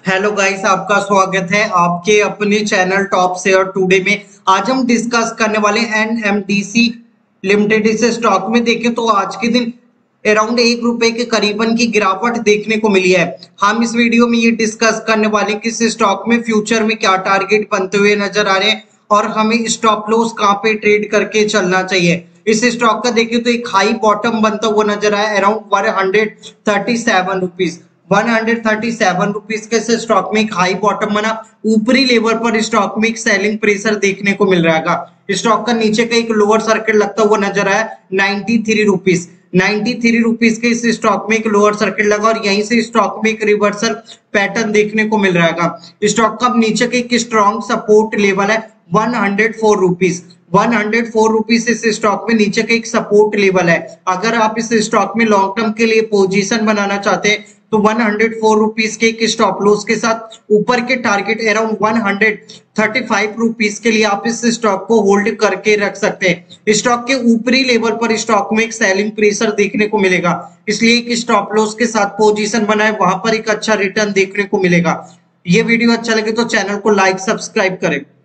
Hello guys, आपका स्वागत है आपके अपने चैनल टॉप शेयर टुडे में। आज हम डिस्कस करने वाले एनएमडीसी लिमिटेड। इस स्टॉक में देखें तो आज के दिन अराउंड ₹1 के करीबन की गिरावट देखने को मिली है। हम इस वीडियो में ये डिस्कस करने वाले हैं कि इस स्टॉक में फ्यूचर में क्या टारगेट बनते हुए नजर आ रहे हैं और हमें स्टॉप लॉस कहाँ पे ट्रेड करके चलना चाहिए। इस स्टॉक का देखिए तो एक हाई बॉटम बनता हुआ नजर आया अराउंड ₹137। ₹137 के से स्टॉक में एक हाई बॉटम बना। ऊपरी लेवल पर स्टॉक में एक सेलिंग प्रेशर देखने को मिल रहा है। स्टॉक का नीचे का एक लोअर सर्किट लगता हुआ नजर आया ₹93। ₹93 के इस स्टॉक में एक लोअर सर्किट लगा और यहीं से स्टॉक में एक रिवर्सल पैटर्न देखने को मिल रहा है। स्टॉक का नीचे का एक स्ट्रॉन्ग सपोर्ट लेवल है ₹104। ₹104 इस स्टॉक में नीचे का एक सपोर्ट लेवल है। अगर आप इस स्टॉक में लॉन्ग टर्म के लिए पोजीशन बनाना चाहते हैं तो ₹104 के एक स्टॉप लॉस के साथ ऊपर के टारगेट अराउंड ₹135 के लिए आप इस स्टॉक को होल्ड करके रख सकते हैं। स्टॉक के ऊपरी लेवल पर स्टॉक में एक सेलिंग प्रेशर देखने को मिलेगा, इसलिए एक स्टॉप लॉस के साथ पोजीशन बनाए, वहां पर एक अच्छा रिटर्न देखने को मिलेगा। ये वीडियो अच्छा लगे तो चैनल को लाइक सब्सक्राइब करें।